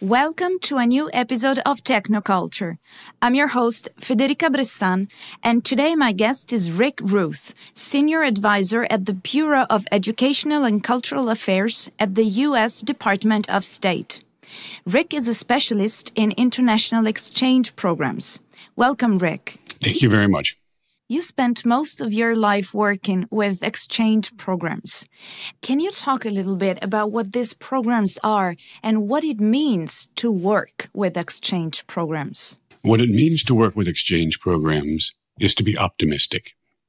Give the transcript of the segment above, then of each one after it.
Welcome to a new episode of Technoculture. I'm your host, Federica Bressan, and today my guest is Ruth, Senior Advisor at the Bureau of Educational and Cultural Affairs at the U.S. Department of State. Rick is a specialist in international exchange programs. Welcome, Rick. Thank you very much. You spent most of your life working with exchange programs. Can you talk a little bit about what these programs are and what it means to work with exchange programs? What it means to work with exchange programs is to be optimistic,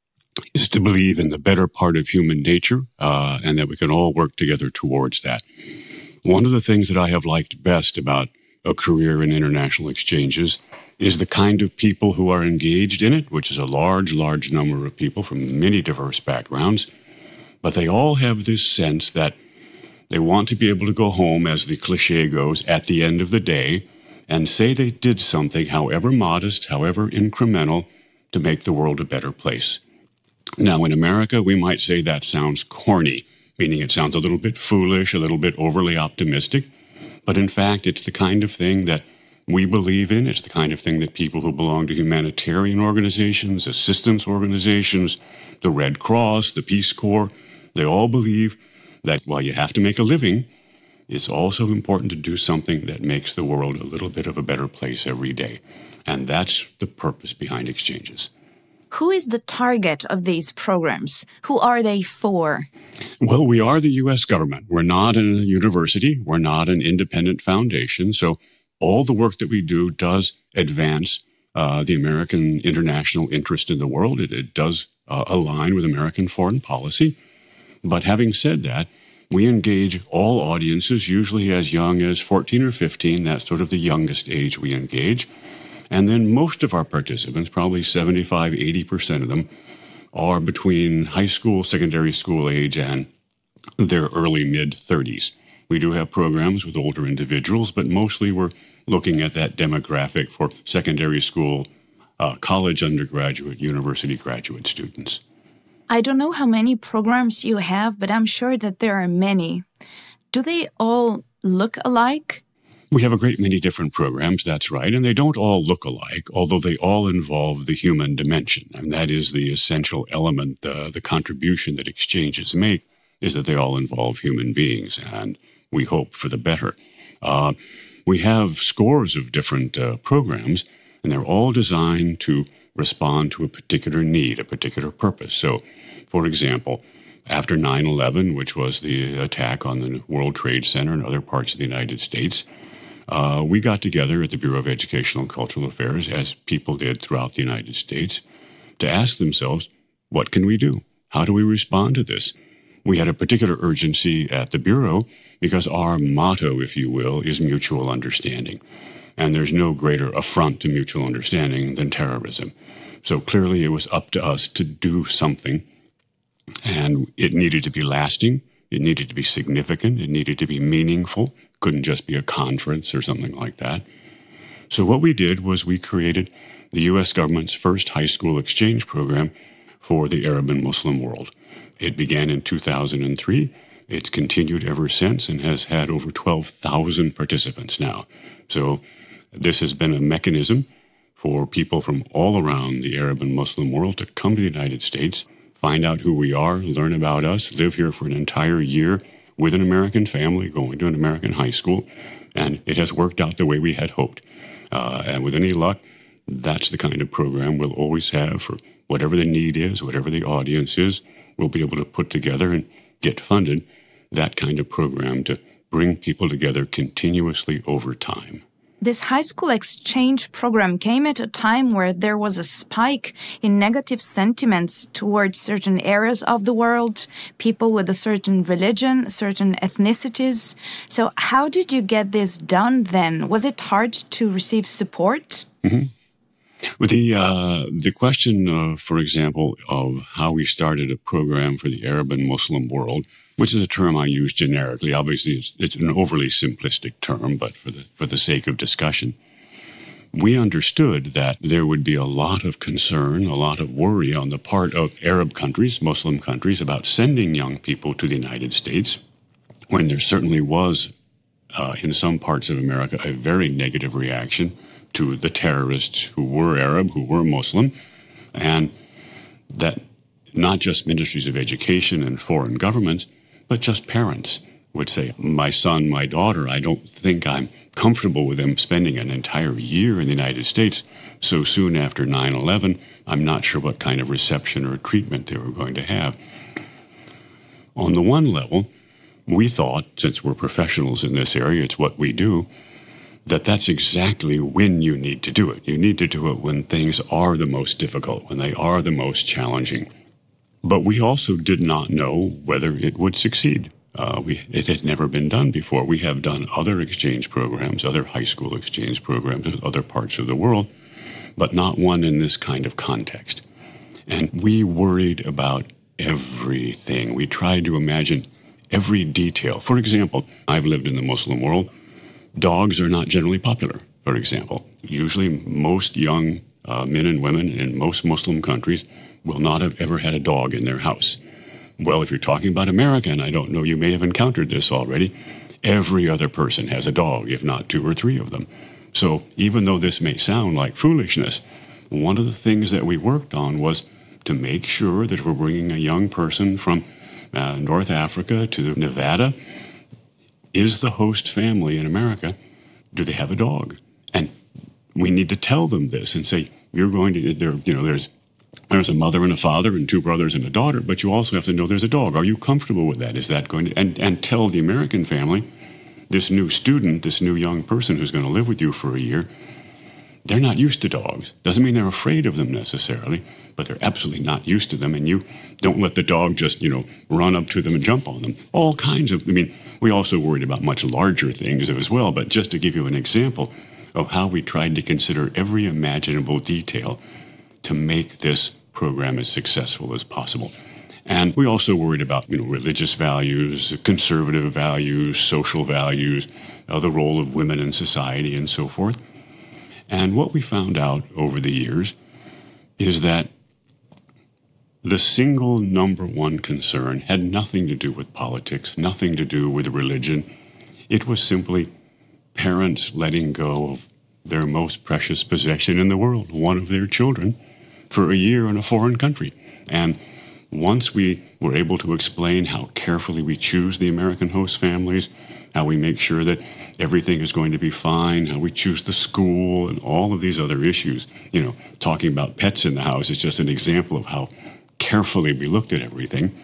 is to believe in the better part of human nature, and that we can all work together towards that. One of the things that I have liked best about a career in international exchanges is the kind of people who are engaged in it, which is a large number of people from many diverse backgrounds. But they all have this sense that they want to be able to go home, as the cliche goes, at the end of the day and say they did something, however modest, however incremental, to make the world a better place. Now, in America, we might say that sounds corny, meaning it sounds a little bit foolish, a little bit overly optimistic. But in fact, it's the kind of thing that we believe in. It's the kind of thing that people who belong to humanitarian organizations, assistance organizations, the Red Cross, the Peace Corps, they all believe that while you have to make a living, it's also important to do something that makes the world a little bit of a better place every day. And that's the purpose behind exchanges. Who is the target of these programs? Who are they for? Well, we are the U.S. government. We're not a university. We're not an independent foundation. So all the work that we do does advance the American international interest in the world. It does align with American foreign policy. But having said that, we engage all audiences, usually as young as 14 or 15. That's sort of the youngest age we engage. And then most of our participants, probably 75, 80% of them, are between high school, secondary school age and their early mid-30s. We do have programs with older individuals, but mostly we're looking at that demographic for secondary school, college undergraduate, university graduate students. I don't know how many programs you have, but I'm sure that there are many. Do they all look alike? We have a great many different programs, that's right, and they don't all look alike, although they all involve the human dimension. And that is the essential element, the contribution that exchanges make, is that they all involve human beings, and we hope for the better. We have scores of different programs, and they're all designed to respond to a particular need, a particular purpose. So, for example, after 9/11, which was the attack on the World Trade Center and other parts of the United States, we got together at the Bureau of Educational and Cultural Affairs, as people did throughout the United States, to ask themselves, what can we do? How do we respond to this? We had a particular urgency at the Bureau because our motto, if you will, is mutual understanding. And there's no greater affront to mutual understanding than terrorism. So clearly it was up to us to do something, and it needed to be lasting. It needed to be significant. It needed to be meaningful. Couldn't just be a conference or something like that. So what we did was we created the U.S. government's first high school exchange program for the Arab and Muslim world. It began in 2003. It's continued ever since and has had over 12,000 participants now. So this has been a mechanism for people from all around the Arab and Muslim world to come to the United States, find out who we are, learn about us, live here for an entire year with an American family, going to an American high school, and it has worked out the way we had hoped. And with any luck, that's the kind of program we'll always have for whatever the need is, whatever the audience is. We'll be able to put together and get funded that kind of program to bring people together continuously over time. This high school exchange program came at a time where there was a spike in negative sentiments towards certain areas of the world, people with a certain religion, certain ethnicities. So how did you get this done then? Was it hard to receive support? Mm-hmm. The question, for example, of how we started a program for the Arab and Muslim world, which is a term I use generically. Obviously, it's an overly simplistic term, but for the sake of discussion, we understood that there would be a lot of concern, a lot of worry on the part of Arab countries, Muslim countries, about sending young people to the United States, when there certainly was in some parts of America, a very negative reaction to the terrorists who were Arab, who were Muslim, and that not just ministries of education and foreign governments, but just parents would say, my son, my daughter, I don't think I'm comfortable with them spending an entire year in the United States so soon after 9/11. I'm not sure what kind of reception or treatment they were going to have. On the one level, we thought, since we're professionals in this area, it's what we do, that that's exactly when you need to do it. You need to do it when things are the most difficult, when they are the most challenging. But we also did not know whether it would succeed. It had never been done before. We have done other exchange programs, other high school exchange programs in other parts of the world, but not one in this kind of context. And we worried about everything. We tried to imagine every detail. For example, I've lived in the Muslim world. Dogs are not generally popular, for example. Usually most young men and women in most Muslim countries will not have ever had a dog in their house. Well, if you're talking about America, and I don't know, you may have encountered this already, every other person has a dog, if not 2 or 3 of them. So even though this may sound like foolishness, one of the things that we worked on was to make sure that if we're bringing a young person from North Africa to Nevada, is the host family in America, do they have a dog? And we need to tell them this and say, you're going to, there's a mother and a father and 2 brothers and a daughter, but you also have to know there's a dog. Are you comfortable with that? Is that going to, and tell the American family, this new student, this new young person who's going to live with you for a year, they're not used to dogs. Doesn't mean they're afraid of them necessarily, but they're absolutely not used to them. And you don't let the dog just, run up to them and jump on them. All kinds of, we also worried about much larger things as well, but just to give you an example of how we tried to consider every imaginable detail to make this program as successful as possible. And we also worried about, religious values, conservative values, social values, the role of women in society, and so forth. And what we found out over the years is that the single number one concern had nothing to do with politics, nothing to do with religion. It was simply parents letting go of their most precious possession in the world, one of their children, for a year in a foreign country. And once we were able to explain how carefully we choose the American host families, how we make sure that everything is going to be fine, how we choose the school, and all of these other issues. Talking about pets in the house is just an example of how carefully we looked at everything.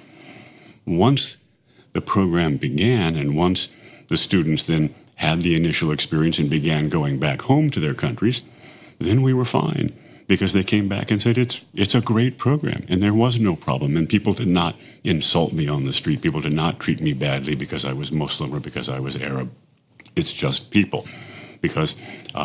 Once the program began, and once the students then had the initial experience and began going back home to their countries, then we were fine. Because they came back and said, it's a great program, and there was no problem. And people did not insult me on the street. People did not treat me badly because I was Muslim or because I was Arab. It's just people. Because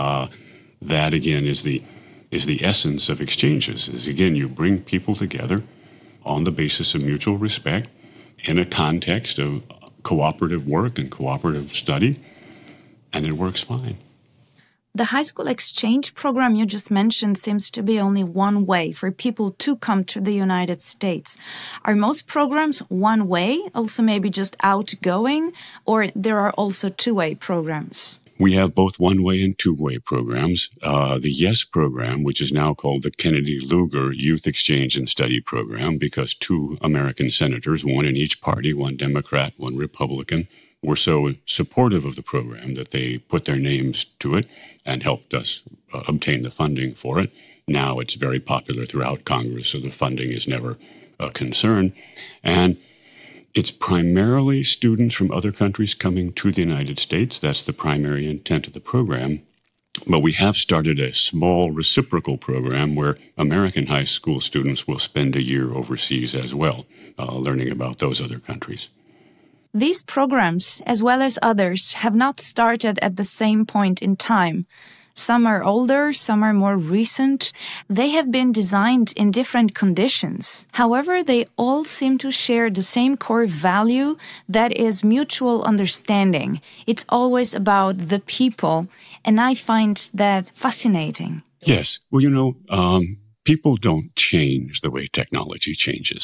that, again, is the essence of exchanges. Is, again, you bring people together on the basis of mutual respect in a context of cooperative work and cooperative study, and it works fine. The high school exchange program you just mentioned seems to be only one way for people to come to the United States. Are most programs one way, also maybe just outgoing, or there are also two-way programs? We have both one-way and two-way programs. The YES program, which is now called the Kennedy Lugar Youth Exchange and Study Program, because 2 American senators, one in each party, one Democrat, one Republican, were so supportive of the program that they put their names to it and helped us obtain the funding for it. Now it's very popular throughout Congress, so the funding is never a concern. And it's primarily students from other countries coming to the United States. That's the primary intent of the program. But we have started a small reciprocal program where American high school students will spend a year overseas as well, learning about those other countries. These programs, as well as others, have not started at the same point in time. Some are older, some are more recent. They have been designed in different conditions. However, they all seem to share the same core value, that is mutual understanding. It's always about the people, and I find that fascinating. Yes. Well, people don't change the way technology changes.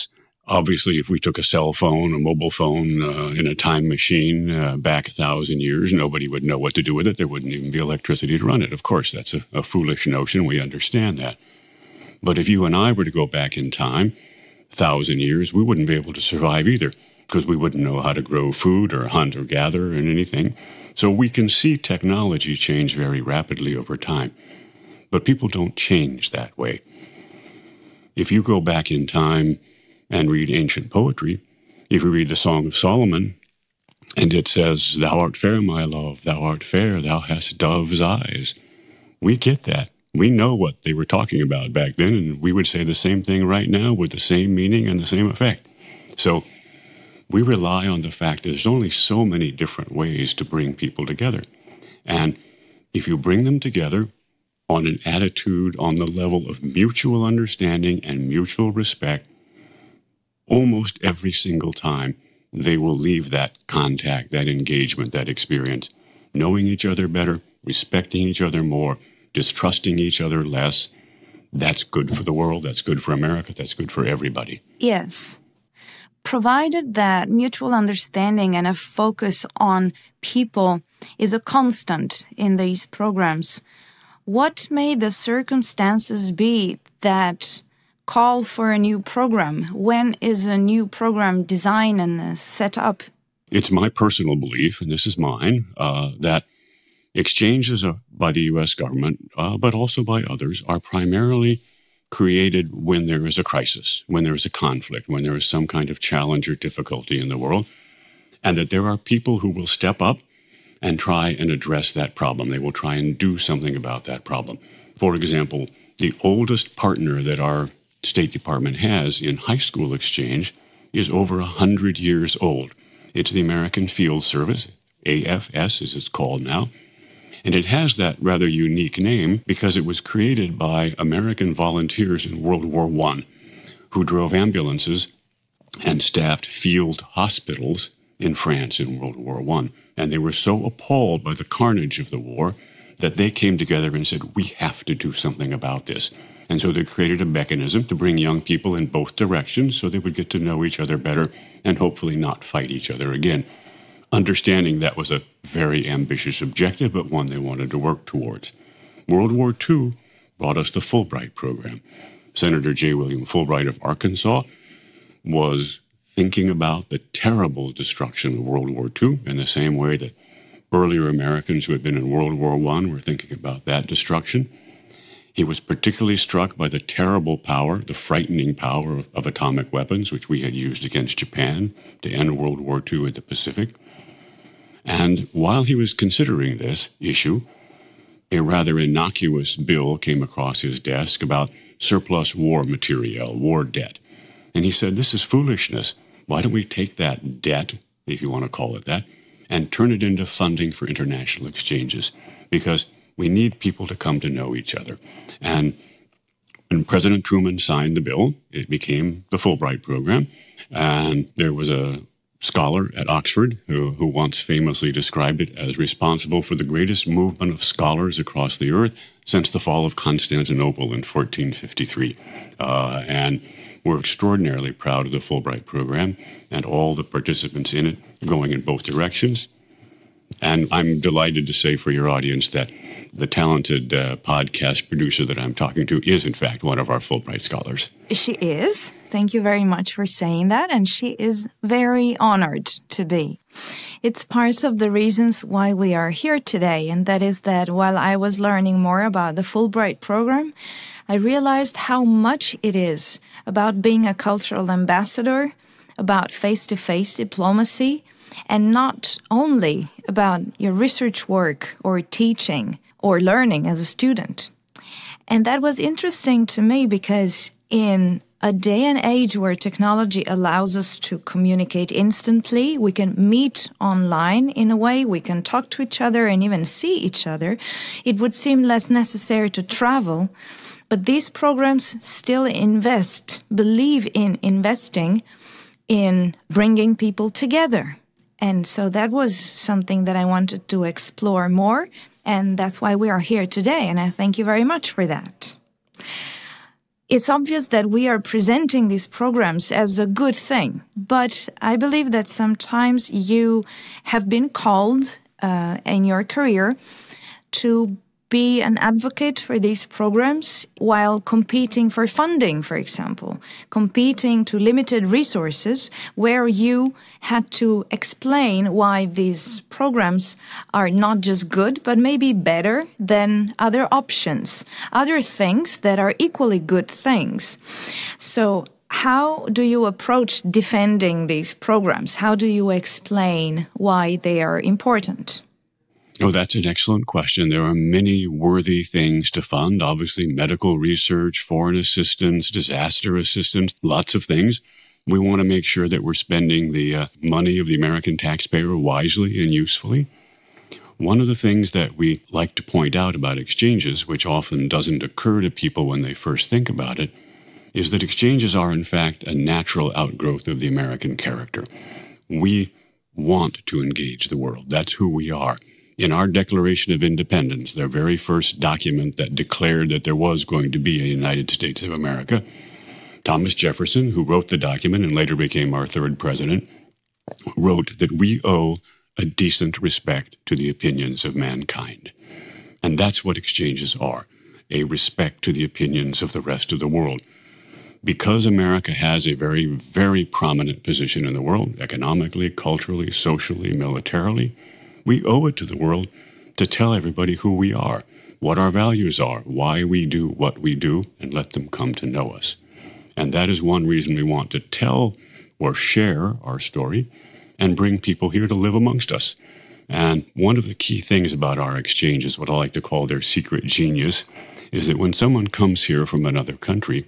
Obviously, if we took a cell phone, a mobile phone in a time machine back 1,000 years, nobody would know what to do with it. There wouldn't even be electricity to run it. Of course, that's a foolish notion. We understand that. But if you and I were to go back in time, 1,000 years, we wouldn't be able to survive either, because we wouldn't know how to grow food or hunt or gather and anything. So we can see technology change very rapidly over time. But people don't change that way. If you go back in time and read ancient poetry, if you read the Song of Solomon, and it says, "Thou art fair, my love, thou art fair, thou hast dove's eyes," we get that. We know what they were talking about back then, and we would say the same thing right now with the same meaning and the same effect. So we rely on the fact that there's only so many different ways to bring people together. And if you bring them together on an attitude on the level of mutual understanding and mutual respect, almost every single time they will leave that contact, that engagement, that experience, knowing each other better, respecting each other more, distrusting each other less. That's good for the world, that's good for America, that's good for everybody. Yes. Provided that mutual understanding and a focus on people is a constant in these programs, what may the circumstances be that call for a new program? When is a new program designed and set up? It's my personal belief, and this is mine, that exchanges by the U.S. government, but also by others, are primarily created when there is a crisis, when there is a conflict, when there is some kind of challenge or difficulty in the world, and that there are people who will step up and try and address that problem. They will try and do something about that problem. For example, the oldest partner that our State Department has in high school exchange is over 100 years old. It's the American Field Service, AFS as it's called now, and it has that rather unique name because it was created by American volunteers in World War I who drove ambulances and staffed field hospitals in France in World War I. And they were so appalled by the carnage of the war that they came together and said, we have to do something about this. And so they created a mechanism to bring young people in both directions so they would get to know each other better and hopefully not fight each other again. Understanding that was a very ambitious objective, but one they wanted to work towards. World War II brought us the Fulbright program. Senator J. William Fulbright of Arkansas was thinking about the terrible destruction of World War II in the same way that earlier Americans who had been in World War I were thinking about that destruction. He was particularly struck by the terrible power, the frightening power of atomic weapons, which we had used against Japan to end World War II in the Pacific. And while he was considering this issue, a rather innocuous bill came across his desk about surplus war materiel, war debt. And he said, this is foolishness. Why don't we take that debt, if you want to call it that, and turn it into funding for international exchanges? Because we need people to come to know each other. And when President Truman signed the bill, it became the Fulbright program. And there was a scholar at Oxford who once famously described it as responsible for the greatest movement of scholars across the earth since the fall of Constantinople in 1453. And we're extraordinarily proud of the Fulbright program and all the participants in it going in both directions. And I'm delighted to say for your audience that the talented podcast producer that I'm talking to is, in fact, one of our Fulbright scholars. She is. Thank you very much for saying that. And she is very honored to be. It's part of the reasons why we are here today. And that is that while I was learning more about the Fulbright program, I realized how much it is about being a cultural ambassador, about face-to-face diplomacy, and not only about your research work or teaching or learning as a student. And that was interesting to me because in a day and age where technology allows us to communicate instantly, we can meet online in a way, we can talk to each other and even see each other, it would seem less necessary to travel. But these programs still believe in investing in bringing people together. And so that was something that I wanted to explore more, and that's why we are here today, and I thank you very much for that. It's obvious that we are presenting these programs as a good thing, but I believe that sometimes you have been called in your career to be an advocate for these programs while competing for funding, for example, competing to limited resources, where you had to explain why these programs are not just good, but maybe better than other options, other things that are equally good things. So how do you approach defending these programs? How do you explain why they are important? Oh, that's an excellent question. There are many worthy things to fund. Obviously, medical research, foreign assistance, disaster assistance, lots of things. We want to make sure that we're spending the money of the American taxpayer wisely and usefully. One of the things that we like to point out about exchanges, which often doesn't occur to people when they first think about it, is that exchanges are, in fact, a natural outgrowth of the American character. We want to engage the world. That's who we are. In our Declaration of Independence, their very first document that declared that there was going to be a United States of America, Thomas Jefferson, who wrote the document and later became our third president, wrote that we owe a decent respect to the opinions of mankind. And that's what exchanges are, a respect to the opinions of the rest of the world. Because America has a very, very prominent position in the world, economically, culturally, socially, militarily, we owe it to the world to tell everybody who we are, what our values are, why we do what we do, and let them come to know us. And that is one reason we want to tell or share our story and bring people here to live amongst us. And one of the key things about our exchange is what I like to call their secret genius, is that when someone comes here from another country,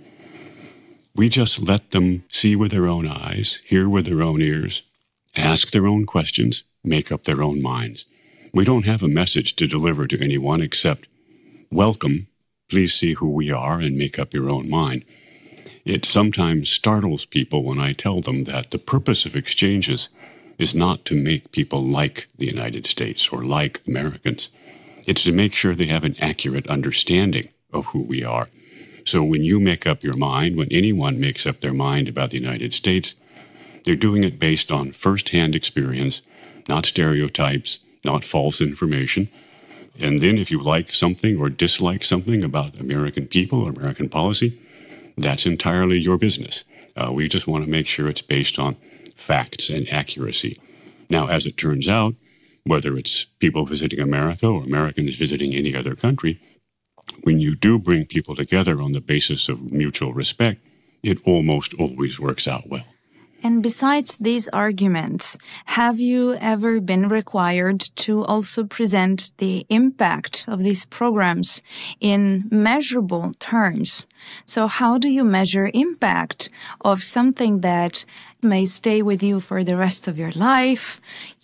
we just let them see with their own eyes, hear with their own ears, ask their own questions, make up their own minds. We don't have a message to deliver to anyone except, welcome, please see who we are and make up your own mind. It sometimes startles people when I tell them that the purpose of exchanges is not to make people like the United States or like Americans. It's to make sure they have an accurate understanding of who we are. So when you make up your mind, when anyone makes up their mind about the United States, they're doing it based on first-hand experience, not stereotypes, not false information. And then if you like something or dislike something about American people or American policy, that's entirely your business. We just want to make sure it's based on facts and accuracy. Now, as it turns out, whether it's people visiting America or Americans visiting any other country, when you do bring people together on the basis of mutual respect, it almost always works out well. And besides these arguments, have you ever been required to also present the impact of these programs in measurable terms? So how do you measure impact of something that may stay with you for the rest of your life?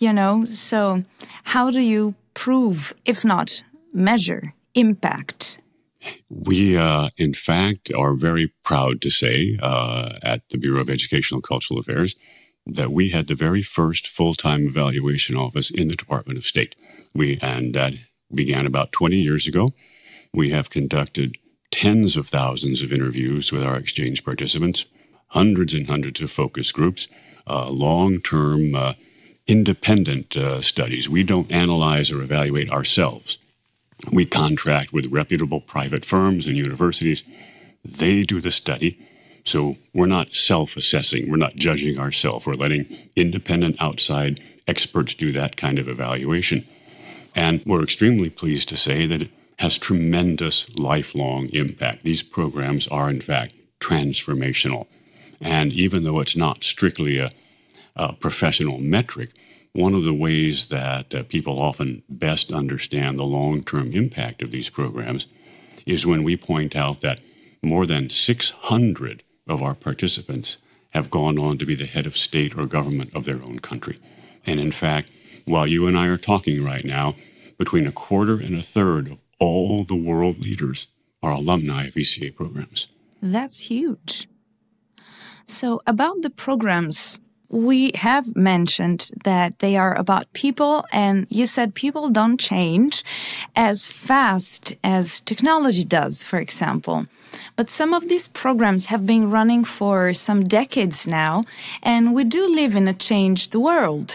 So how do you prove, if not measure, impact? We, in fact, are very proud to say at the Bureau of Educational and Cultural Affairs that we had the very first full-time evaluation office in the Department of State. And that began about 20 years ago. We have conducted tens of thousands of interviews with our exchange participants, hundreds and hundreds of focus groups, long-term independent studies. We don't analyze or evaluate ourselves. We contract with reputable private firms and universities. They do the study. So we're not self-assessing. We're not judging ourselves. We're letting independent outside experts do that kind of evaluation. And we're extremely pleased to say that it has tremendous lifelong impact. These programs are, in fact, transformational. And even though it's not strictly a professional metric, one of the ways that people often best understand the long-term impact of these programs is when we point out that more than 600 of our participants have gone on to be the head of state or government of their own country. And in fact, while you and I are talking right now, between a quarter and a third of all the world leaders are alumni of ECA programs. That's huge. So about the programs, we have mentioned that they are about people, and you said people don't change as fast as technology does, for example. But some of these programs have been running for some decades now, and we do live in a changed world.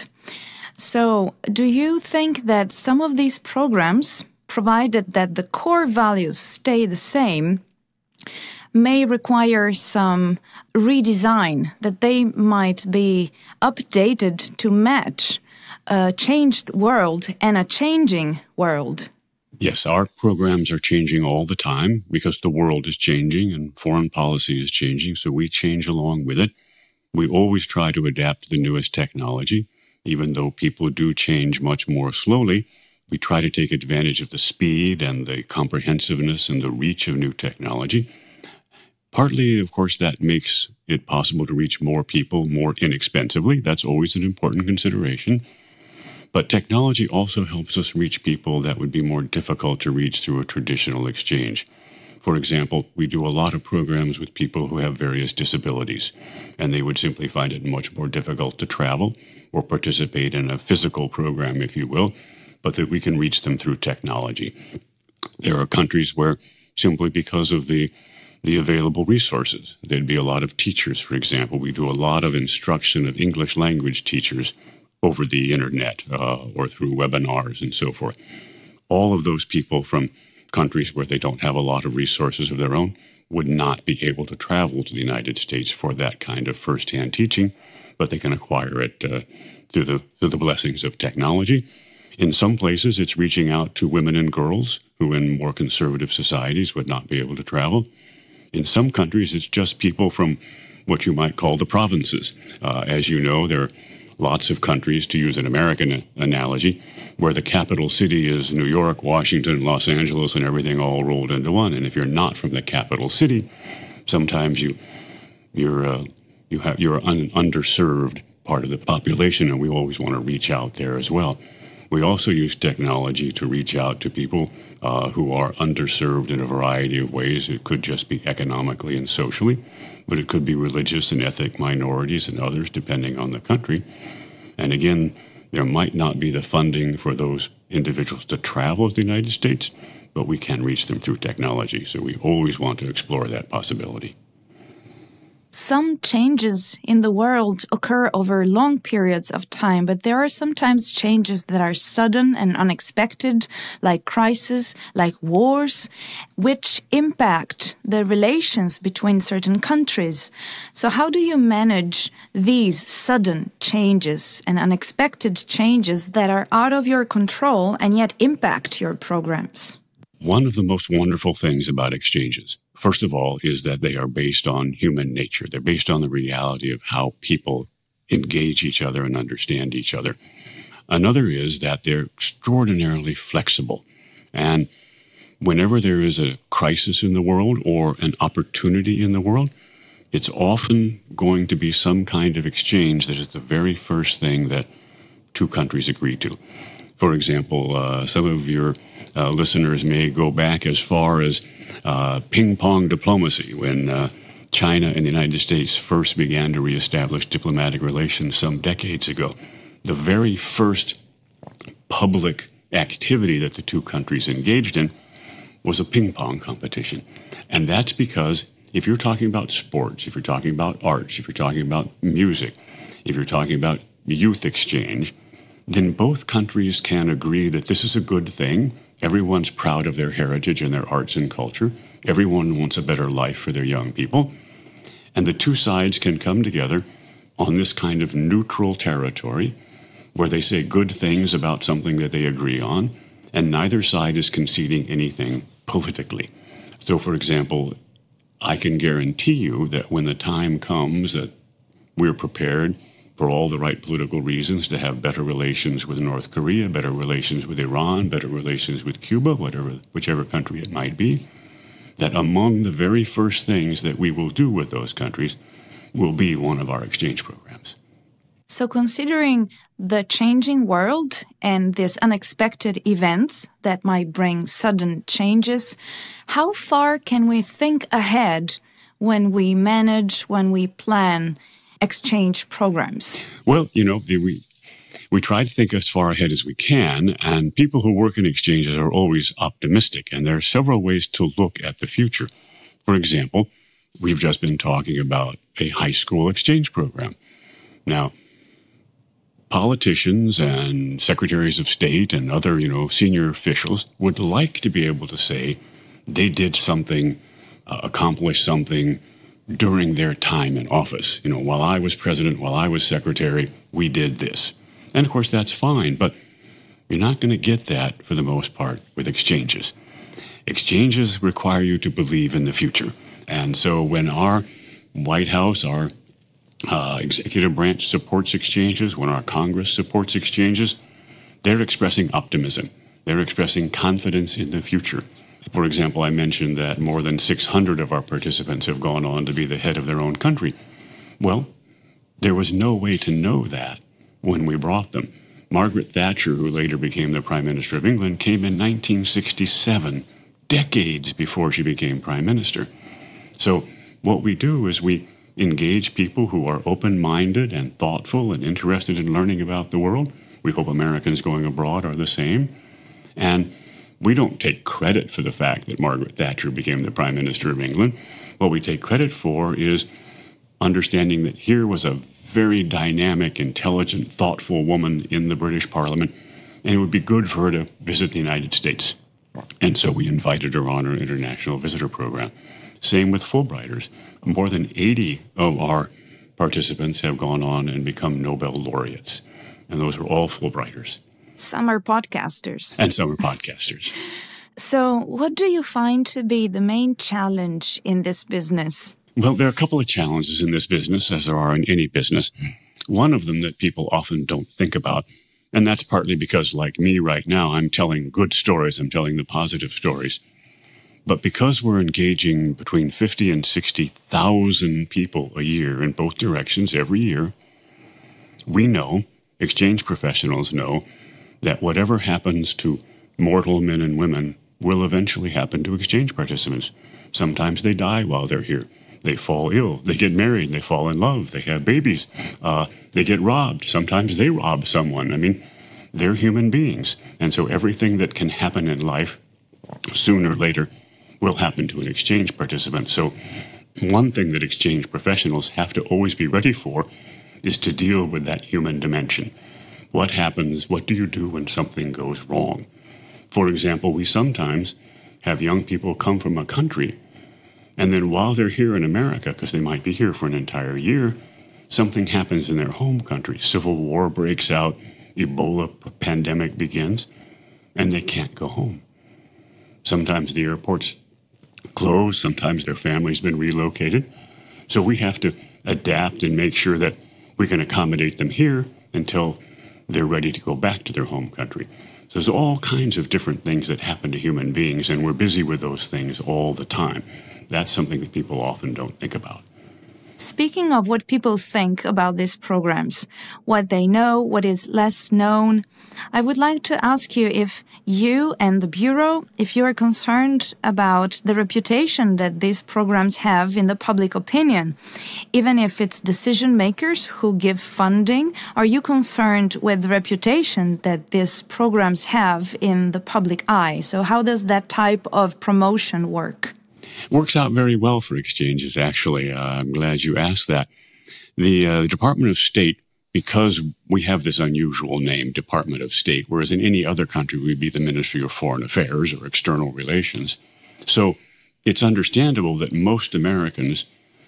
So, do you think that some of these programs, provided that the core values stay the same, may require some redesign, that they might be updated to match a changed world and a changing world? Yes, our programs are changing all the time because the world is changing and foreign policy is changing, so we change along with it. We always try to adapt to the newest technology. Even though people do change much more slowly, we try to take advantage of the speed and the comprehensiveness and the reach of new technology. Partly, of course, that makes it possible to reach more people more inexpensively. That's always an important consideration. But technology also helps us reach people that would be more difficult to reach through a traditional exchange. For example, we do a lot of programs with people who have various disabilities, and they would simply find it much more difficult to travel or participate in a physical program, if you will, but that we can reach them through technology. There are countries where, simply because of the available resources, there'd be a lot of teachers, for example. We do a lot of instruction of English language teachers over the internet or through webinars and so forth. All of those people from countries where they don't have a lot of resources of their own would not be able to travel to the United States for that kind of first-hand teaching, but they can acquire it through the blessings of technology. In some places, it's reaching out to women and girls who in more conservative societies would not be able to travel. In some countries, it's just people from what you might call the provinces. As you know, there are lots of countries, to use an American analogy, where the capital city is New York, Washington, Los Angeles, and everything all rolled into one. And if you're not from the capital city, sometimes you're an underserved part of the population, and we always want to reach out there as well. We also use technology to reach out to people who are underserved in a variety of ways. It could just be economically and socially, but it could be religious and ethnic minorities and others, depending on the country. And again, there might not be the funding for those individuals to travel to the United States, but we can reach them through technology. So we always want to explore that possibility. Some changes in the world occur over long periods of time, but there are sometimes changes that are sudden and unexpected, like crises, like wars, which impact the relations between certain countries. So how do you manage these sudden changes and unexpected changes that are out of your control and yet impact your programs? One of the most wonderful things about exchanges, first of all, is that they are based on human nature. They're based on the reality of how people engage each other and understand each other. Another is that they're extraordinarily flexible. And whenever there is a crisis in the world or an opportunity in the world, it's often going to be some kind of exchange that is the very first thing that two countries agree to. For example, some of your listeners may go back as far as ping-pong diplomacy, when China and the United States first began to reestablish diplomatic relations some decades ago. The very first public activity that the two countries engaged in was a ping-pong competition. And that's because if you're talking about sports, if you're talking about arts, if you're talking about music, if you're talking about youth exchange, then both countries can agree that this is a good thing. Everyone's proud of their heritage and their arts and culture. Everyone wants a better life for their young people. And the two sides can come together on this kind of neutral territory where they say good things about something that they agree on, and neither side is conceding anything politically. So, for example, I can guarantee you that when the time comes that we're prepared for all the right political reasons to have better relations with North Korea, better relations with Iran, better relations with Cuba, whichever country it might be, that among the very first things that we will do with those countries will be one of our exchange programs. So considering the changing world and these unexpected events that might bring sudden changes, how far can we think ahead when we manage, when we plan exchange programs? Well, we try to think as far ahead as we can, and people who work in exchanges are always optimistic, and there are several ways to look at the future. For example, we've just been talking about a high school exchange program. Now, politicians and secretaries of state and other, senior officials would like to be able to say they did something, accomplished something during their time in office. While I was president, while I was secretary, we did this. And of course, that's fine, but you're not going to get that for the most part with exchanges. Exchanges require you to believe in the future. And so when our White House, our executive branch supports exchanges, when our Congress supports exchanges, they're expressing optimism. They're expressing confidence in the future. For example, I mentioned that more than 600 of our participants have gone on to be the head of their own country. Well, there was no way to know that when we brought them. Margaret Thatcher, who later became the Prime Minister of England, came in 1967, decades before she became Prime Minister. So what we do is we engage people who are open-minded and thoughtful and interested in learning about the world. We hope Americans going abroad are the same. And we don't take credit for the fact that Margaret Thatcher became the Prime Minister of England. What we take credit for is understanding that here was a very dynamic, intelligent, thoughtful woman in the British Parliament, and it would be good for her to visit the United States. And so we invited her on our International Visitor Program. Same with Fulbrighters. More than 80 of our participants have gone on and become Nobel laureates, and those are all Fulbrighters. Some are podcasters. And some are podcasters. So what do you find to be the main challenge in this business? Well, there are a couple of challenges in this business, as there are in any business. One of them that people often don't think about, and that's partly because, like me right now, I'm telling good stories, I'm telling the positive stories. But because we're engaging between 50 and 60,000 people a year in both directions every year, we know, exchange professionals know, that whatever happens to mortal men and women will eventually happen to exchange participants. Sometimes they die while they're here. They fall ill, they get married, they fall in love, they have babies, they get robbed. Sometimes they rob someone. I mean, they're human beings. And so everything that can happen in life, sooner or later, will happen to an exchange participant. So one thing that exchange professionals have to always be ready for is to deal with that human dimension. What happens, what do you do when something goes wrong? For example, we sometimes have young people come from a country, and then while they're here in America, because they might be here for an entire year, something happens in their home country. Civil war breaks out, Ebola pandemic begins, and they can't go home. Sometimes the airport's closed, sometimes their family's been relocated. So we have to adapt and make sure that we can accommodate them here until they're ready to go back to their home country. So there's all kinds of different things that happen to human beings, and we're busy with those things all the time. That's something that people often don't think about. Speaking of what people think about these programs, what they know, what is less known, I would like to ask you if you and the Bureau, if you are concerned about the reputation that these programs have in the public opinion, even if it's decision makers who give funding, are you concerned with the reputation that these programs have in the public eye? So how does that type of promotion work? Works out very well for exchanges, actually. I'm glad you asked that. The Department of State, because we have this unusual name, Department of State, whereas in any other country we'd be the Ministry of Foreign Affairs or External Relations. So it's understandable that most Americans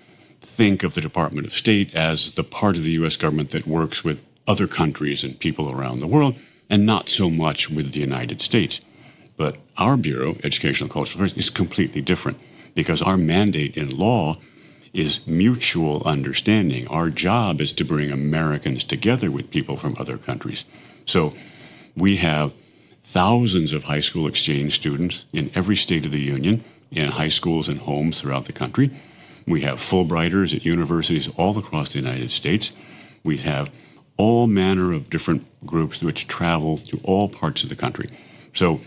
think of the Department of State as the part of the U.S. government that works with other countries and people around the world, and not so much with the United States. But our Bureau, Educational and Cultural Affairs, is completely different, because our mandate in law is mutual understanding. Our job is to bring Americans together with people from other countries. So we have thousands of high school exchange students in every state of the union, in high schools and homes throughout the country. We have Fulbrighters at universities all across the United States. We have all manner of different groups which travel to all parts of the country. So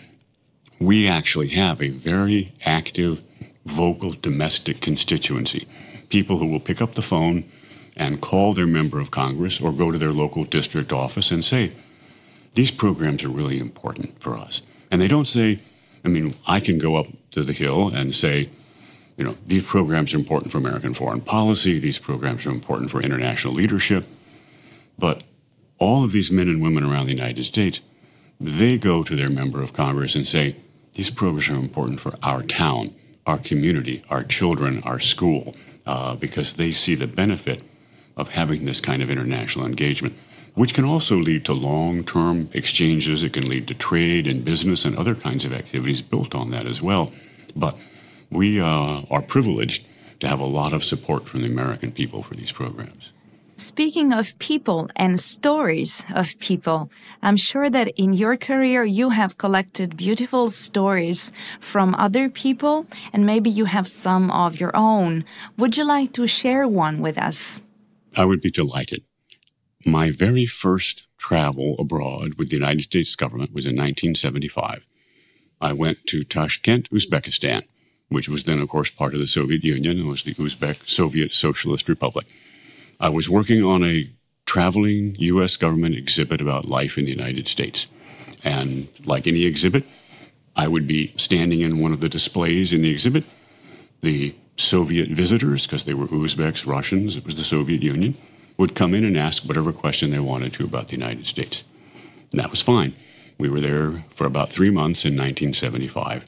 we actually have a very active, vocal, domestic constituency. People who will pick up the phone, and call their member of Congress or go to their local district office and say, these programs are really important for us. And they don't say, I can go up to the Hill and say, these programs are important for American foreign policy, these programs are important for international leadership. But all of these men and women around the United States, they go to their member of Congress and say, these programs are important for our town, our community, our children, our school, because they see the benefit of having this kind of international engagement, which can also lead to long-term exchanges. It can lead to trade and business and other kinds of activities built on that as well. But we are privileged to have a lot of support from the American people for these programs. Speaking of people and stories of people, I'm sure that in your career you have collected beautiful stories from other people, and maybe you have some of your own. Would you like to share one with us? I would be delighted. My very first travel abroad with the United States government was in 1975. I went to Tashkent, Uzbekistan, which was then, of course, part of the Soviet Union. It was the Uzbek Soviet Socialist Republic. I was working on a traveling U.S. government exhibit about life in the United States. And like any exhibit, I would be standing in one of the displays in the exhibit. The Soviet visitors, because they were Uzbeks, Russians, it was the Soviet Union, would come in and ask whatever question they wanted to about the United States. And that was fine. We were there for about 3 months in 1975.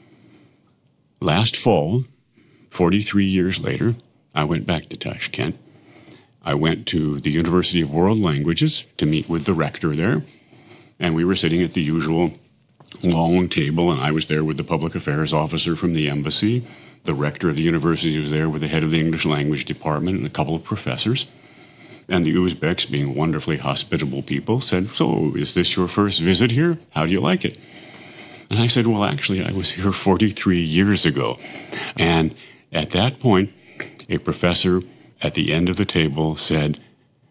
Last fall, 43 years later, I went back to Tashkent. I went to the University of World Languages to meet with the rector there, and we were sitting at the usual long table, and I was there with the public affairs officer from the embassy. The rector of the university was there with the head of the English language department and a couple of professors. And the Uzbeks, being wonderfully hospitable people, said, "So, is this your first visit here? How do you like it?" And I said, "Well, actually, I was here 43 years ago." And at that point, a professor at the end of the table said,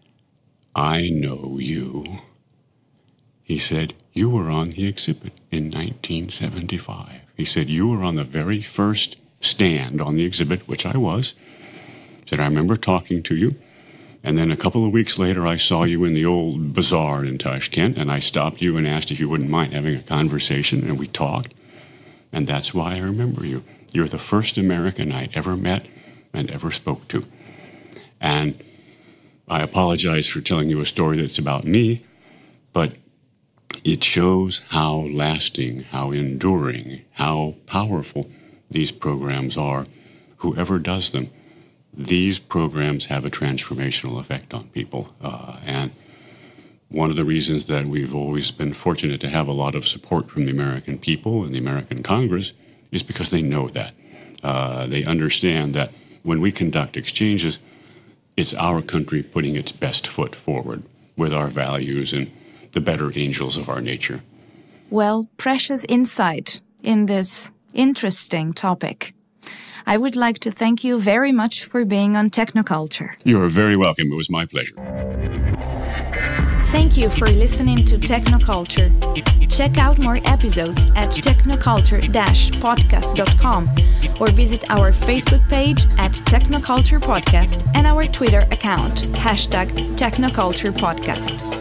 "I know you." He said, "You were on the exhibit in 1975. He said, "You were on the very first stand on the exhibit," which I was. He said, "I remember talking to you. And then a couple of weeks later, I saw you in the old bazaar in Tashkent, and I stopped you and asked if you wouldn't mind having a conversation, and we talked. And that's why I remember you. You're the first American I ever met and ever spoke to." And I apologize for telling you a story that's about me, but it shows how lasting, how enduring, how powerful these programs are. Whoever does them, these programs have a transformational effect on people. And one of the reasons that we've always been fortunate to have a lot of support from the American people and the American Congress is because they know that. They understand that when we conduct exchanges, it's our country putting its best foot forward with our values and the better angels of our nature. Well, precious insight in this interesting topic. I would like to thank you very much for being on Technoculture. You are very welcome. It was my pleasure. Thank you for listening to Technoculture. Check out more episodes at technoculture-podcast.com or visit our Facebook page at Technoculture Podcast and our Twitter account, #TechnoculturePodcast.